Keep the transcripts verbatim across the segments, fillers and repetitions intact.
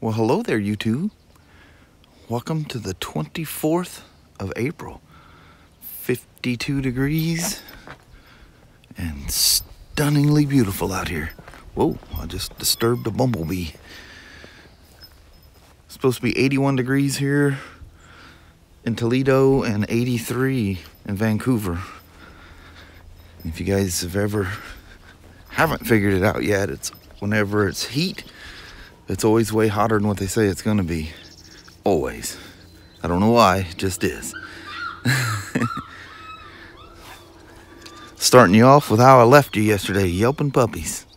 Well, hello there, YouTube. Welcome to the twenty-fourth of April. fifty-two degrees and stunningly beautiful out here. Whoa, I just disturbed a bumblebee. It's supposed to be eighty-one degrees here in Toledo and eighty-three in Vancouver. If you guys have ever haven't figured it out yet, it's whenever it's heat, it's always way hotter than what they say it's gonna be. Always. I don't know why, it just is. Starting you off with how I left you yesterday, yelping puppies.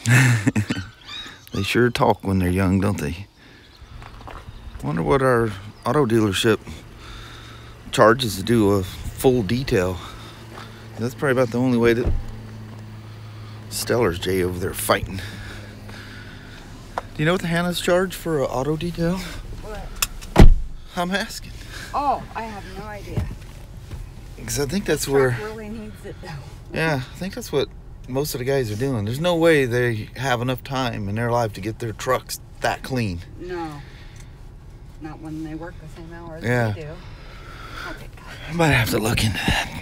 They sure talk when they're young, don't they? Wonder what our auto dealership charges to do a full detail. That's probably about the only way that Stellar's Jay over there fighting. Do you know what the Hannah's charge for an auto detail? What? I'm asking. Oh, I have no idea. Because I think that's the where... really needs it though. Yeah, I think that's what most of the guys are doing. There's no way they have enough time in their life to get their trucks that clean. No. Not when they work the same hours Yeah. they do. Okay, I might have to look into that.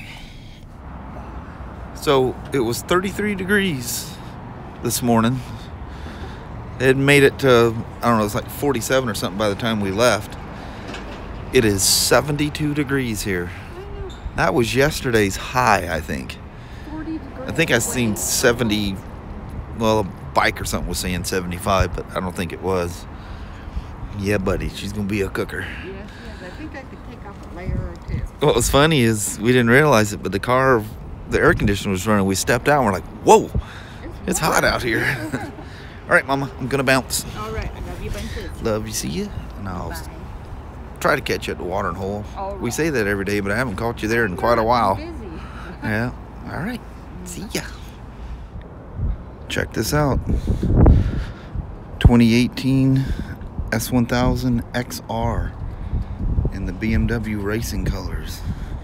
So it was thirty-three degrees this morning. It had made it to, I don't know, it's like forty-seven or something by the time we left. It is seventy-two degrees here. That was yesterday's high, I think. forty degrees. I think I seen seventy, well, a bike or something was saying seventy-five, but I don't think it was. Yeah, buddy, she's gonna be a cooker. Yes, yes. I think I could take off a layer or two. What was funny is we didn't realize it, but the car, the air conditioner was running. We stepped out and we're like, whoa, it's, it's hot out here. All right, Mama, I'm gonna bounce. All right, I love you, bunches. Love you, see you, and I'll Bye. try to catch you at the watering hole. All We right. say that every day, but I haven't caught you there in quite a I'm while. busy. Yeah, all right, see ya. Check this out. twenty eighteen S one thousand X R in the B M W racing colors.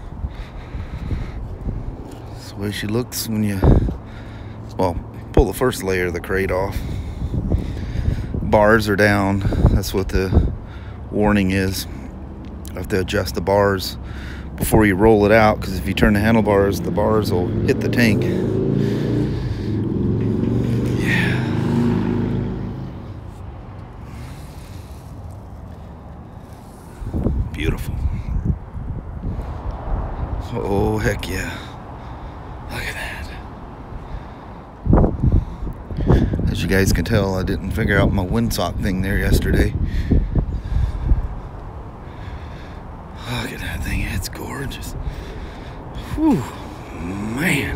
That's the way she looks when you, well, pull the first layer of the crate off. Bars are down. That's what the warning is. You have to adjust the bars before you roll it out, because if you turn the handlebars, the bars will hit the tank. Yeah. Beautiful. Oh, heck yeah. Look at that. As you guys can tell, I didn't figure out my windsock thing there yesterday. Look at that thing, it's gorgeous. Whew, man.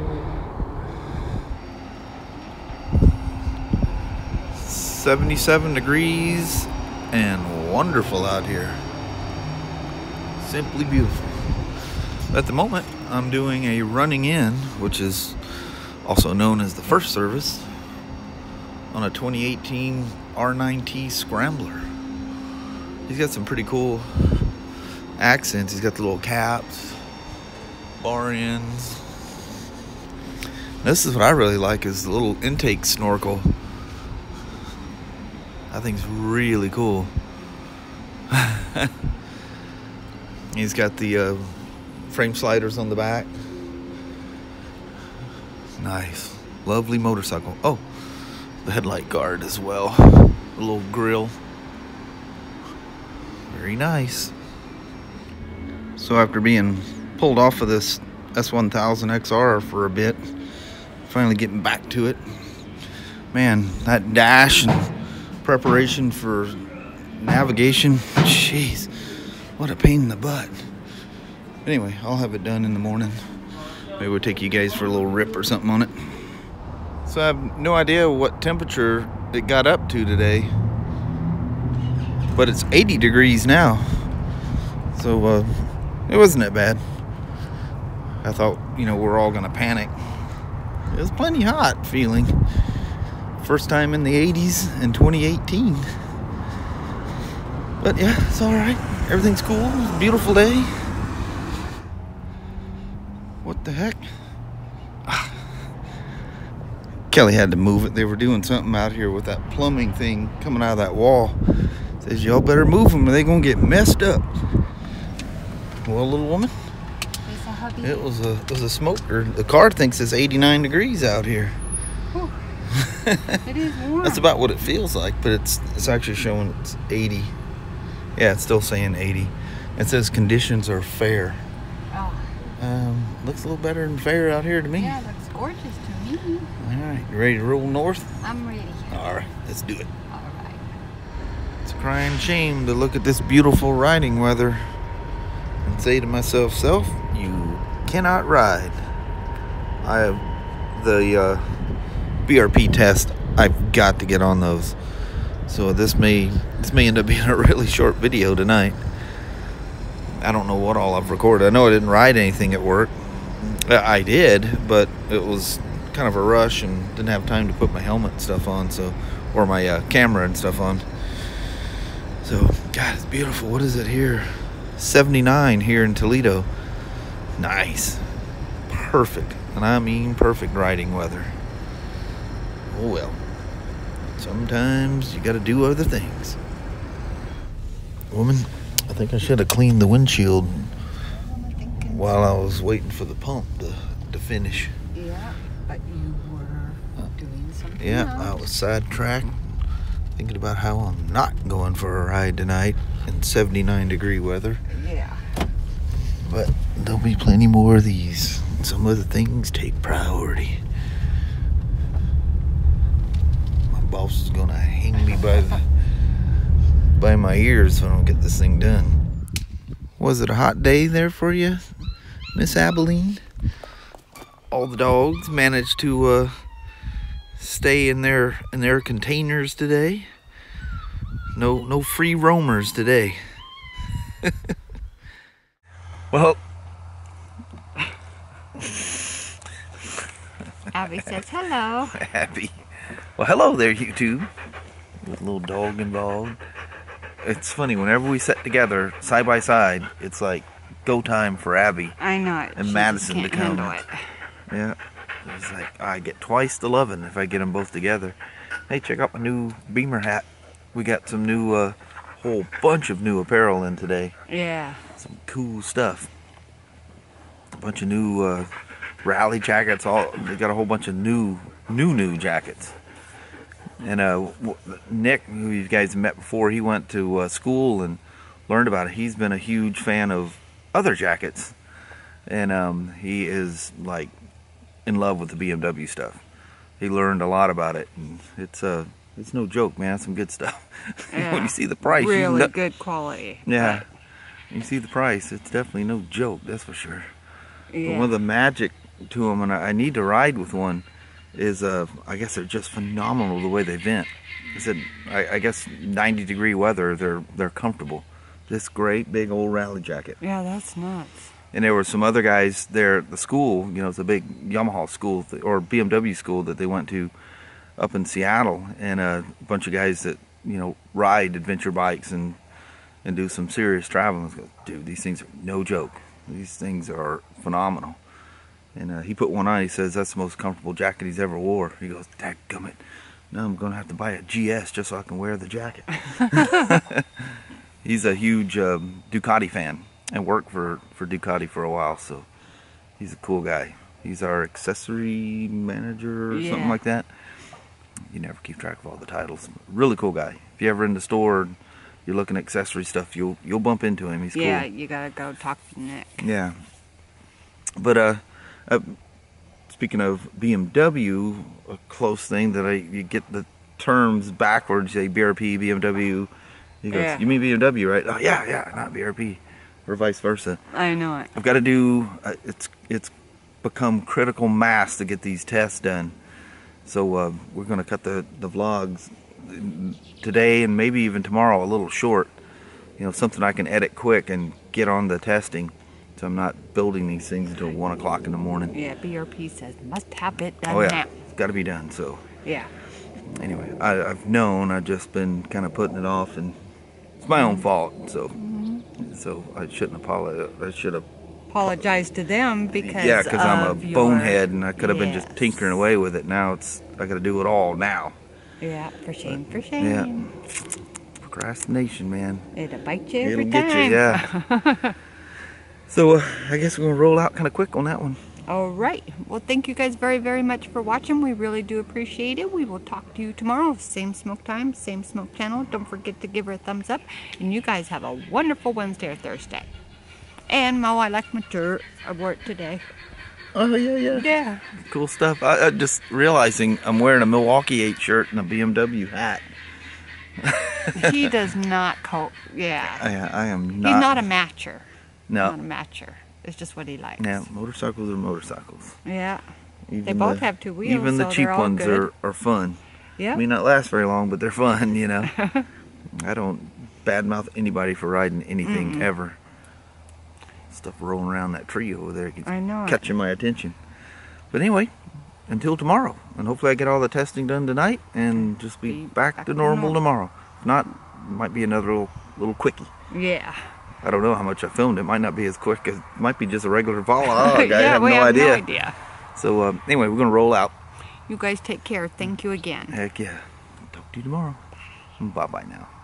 seventy-seven degrees and wonderful out here. Simply beautiful. At the moment, I'm doing a running in, which is also known as the first service, on a twenty eighteen R nine T Scrambler. He's got some pretty cool accents. He's got the little caps, bar ends. This is what I really like, is the little intake snorkel. That thing's really cool. He's got the uh, frame sliders on the back. Nice. Lovely motorcycle. Oh, the headlight guard as well. The little grill. Very nice. So after being pulled off of this S one thousand X R for a bit, finally getting back to it. Man, that dash and preparation for navigation, jeez, what a pain in the butt. Anyway, I'll have it done in the morning. Maybe we'll take you guys for a little rip or something on it. So I have no idea what temperature it got up to today, but it's eighty degrees now. So uh, it wasn't that bad. I thought, you know, we're all gonna panic. It was plenty hot feeling. First time in the eighties in twenty eighteen. But yeah, it's all right. Everything's cool. It's a beautiful day. What the heck? Ah. Kelly had to move it. They were doing something out here with that plumbing thing coming out of that wall. Says, y'all better move them or they gonna get messed up. Well, little woman, it was a it was a smoker. The car thinks it's eighty-nine degrees out here. It is warm. That's about what it feels like, but it's it's actually showing it's eighty. Yeah, it's still saying eighty. It says conditions are fair. Oh. Um, looks a little better than fair out here to me. Yeah, it looks gorgeous to me. All right, you ready to roll north? I'm ready. All right, let's do it. All right. It's a crying shame to look at this beautiful riding weather and say to myself, self, you cannot ride. I have the uh, B R P test. I've got to get on those. So this may this may end up being a really short video tonight. I don't know what all I've recorded. I know I didn't ride anything at work. I did, but it was kind of a rush and didn't have time to put my helmet and stuff on, so or my uh, camera and stuff on. So, God, it's beautiful. What is it here? seventy-nine here in Toledo. Nice. Perfect. And I mean perfect riding weather. Oh well. Sometimes you gotta do other things. Woman, I think I should have cleaned the windshield while I was waiting for the pump to, to finish. Yeah, but you were doing something Yeah, else. I was sidetracked, thinking about how I'm not going for a ride tonight in seventy-nine degree weather. Yeah. But there'll be plenty more of these. Some other things take priority. My boss is gonna hang me by the by my ears if I don't get this thing done. Was it a hot day there for you, Miss Abilene? All the dogs managed to uh, stay in their in their containers today. No no free roamers today. Well, Abby says hello. Abby. Well, hello there, YouTube. With a little dog involved. It's funny, whenever we sit together side by side, it's like go time for Abby I know it. and She Madison just to can't come. handle it. Yeah. It's like I get twice the loving if I get them both together. Hey, check out my new Beamer hat. We got some new, uh, whole bunch of new apparel in today. Yeah. Some cool stuff. A bunch of new uh, rally jackets. All they got a whole bunch of new, new, new jackets. And uh, Nick, who you guys met before, he went to uh, school and learned about it. He's been a huge fan of other jackets, and um, he is like in love with the B M W stuff. He learned a lot about it, and it's uh, it's no joke, man. It's some good stuff. Yeah. When you see the price, Really you know, good quality. yeah. You see the price, it's definitely no joke, that's for sure. Yeah. But one of the magic to them, and I, I need to ride with one, is uh, I guess they're just phenomenal the way they vent. I said, I, I guess ninety degree weather, they're they're comfortable. This great big old rally jacket. Yeah, that's nuts. And there were some other guys there at the school, you know, it's a big Yamaha school, or B M W school that they went to up in Seattle, and uh, a bunch of guys that, you know, ride adventure bikes and and do some serious traveling. Go, dude, these things are no joke. These things are phenomenal. And uh, he put one on, he says that's the most comfortable jacket he's ever wore. He goes, dadgummit, now I'm gonna have to buy a G S just so I can wear the jacket. He's a huge um, Ducati fan and worked for, for Ducati for a while, so he's a cool guy. He's our accessory manager or Yeah. something like that. You never keep track of all the titles. Really cool guy. If you're ever in the store, you're looking at accessory stuff, you'll you'll bump into him. He's Yeah, cool. you gotta go talk to Nick. Yeah. But uh, uh, speaking of B M W, a close thing that I you get the terms backwards. Say B R P, B M W. He goes, Yeah. you mean B M W, right? Oh yeah, yeah, not B R P, or vice versa. I know it. I've got to do. Uh, it's it's become critical mass to get these tests done. So uh, we're gonna cut the the vlogs today and maybe even tomorrow a little short. You know, something I can edit quick and get on the testing. So I'm not building these things until one o'clock in the morning. Yeah, B R P says must have it done Oh yeah, now. it's got to be done. So Yeah. anyway, I, I've known. I've just been kind of putting it off, and it's my own fault. So, so I shouldn't apologize. I should apologize to them because Yeah, because I'm a of your- bonehead and I could have been Yes. just tinkering away with it. Now it's I got to do it all now. Yeah, for shame, for shame. Yeah. Procrastination, man. It'll bite you every It'll get time. you, yeah. So uh, I guess we're gonna roll out kind of quick on that one. All right. Well, thank you guys very, very much for watching. We really do appreciate it. We will talk to you tomorrow. Same smoke time, same smoke channel. Don't forget to give her a thumbs up. And you guys have a wonderful Wednesday or Thursday. And Mo, I like my shirt. I wore it today. Oh yeah, yeah. Yeah. Cool stuff. I, I just realizing I'm wearing a Milwaukee eight shirt and a B M W hat. He does not cope. Yeah. I, I am not. He's not a matcher. No. Not a matcher. It's just what he likes. Yeah, motorcycles are motorcycles. Yeah. Even They both the, have two wheels, Even the so cheap they're all ones good. are, are fun. Yeah. May not last very long, but they're fun, you know. I don't badmouth anybody for riding anything Mm-mm. ever. Stuff rolling around that tree over there keeps I know it. catching my attention. But anyway, until tomorrow. And hopefully I get all the testing done tonight and just be, Be back, back to to normal normal. tomorrow. If not, it might be another little, little quickie. Yeah. I don't know how much I filmed. It might not be as quick as, it might be just a regular vlog. I yeah, have we no have idea. no idea. So uh, anyway, we're going to roll out. You guys take care. Thank you again. Heck yeah. Talk to you tomorrow. Bye-bye now.